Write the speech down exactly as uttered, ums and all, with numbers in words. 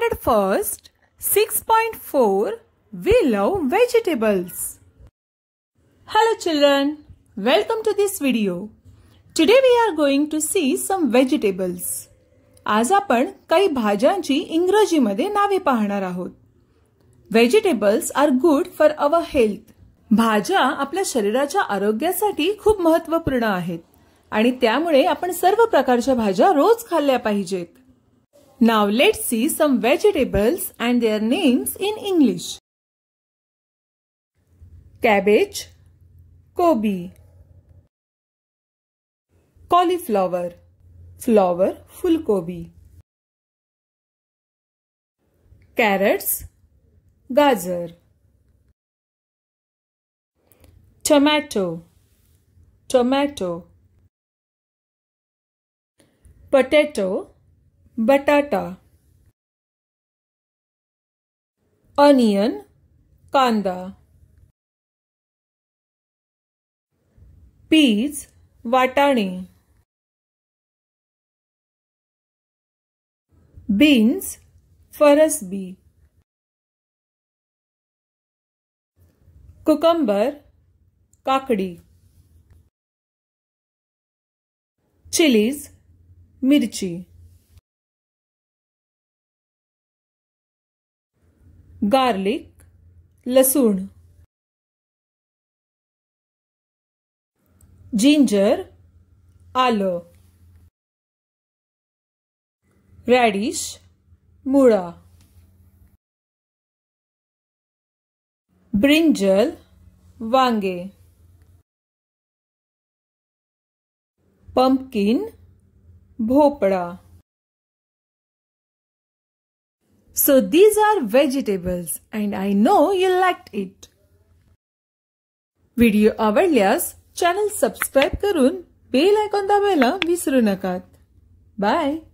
Standard First, six point four, we love vegetables. Hello children, welcome to this video. Today we are going to see some vegetables. आज आपण काही भाज्यांची इंग्रजीमध्ये नावे पाहणार आहोत. Vegetables are good for our health. भाज्या आपल्या शरीराच्या आरोग्यासाठी खूप महत्त्वपूर्ण आहेत आणि त्यामुळे आपण सर्व प्रकारच्या भाज्या रोज खाल्ल्या पाहिजेत. Now let's see some vegetables and their names in English. Cabbage, Kobe. Cauliflower, flower, फुलकोबी. Carrots, गाजर. Tomato, tomato. Potato, बटाटा. Onion, कांदा. Peas, वाटाणे. Beans, फरसबी. Cucumber, काकडी. Chilies, मिरची. Garlic, लसूण. Ginger, आलं. Radish, मुळा. Brinjal, वांगे. Pumpkin, भोपळा. So these are vegetables and I know you liked it. Video आवडल्यास चॅनल सबस्क्राइब करून बेल आयकॉन दाबायला विसरू नका. बाय.